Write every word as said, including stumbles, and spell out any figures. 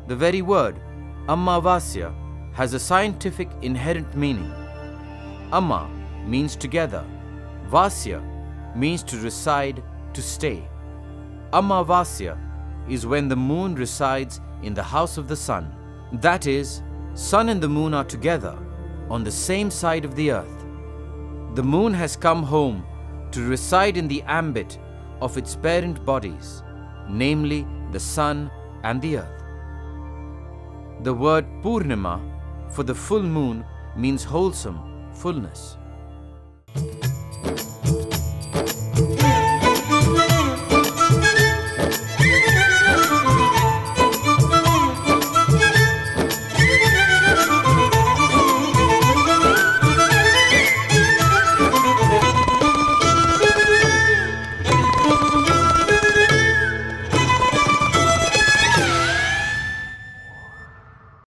The very word Amavasya has a scientific inherent meaning. Amma means together. Vasya means to reside, to stay. Amavasya is when the moon resides in the house of the sun. That is, sun and the moon are together on the same side of the earth. The moon has come home to reside in the ambit of its parent bodies, namely the sun and the earth. The word Purnima for the full moon means wholesome, fullness.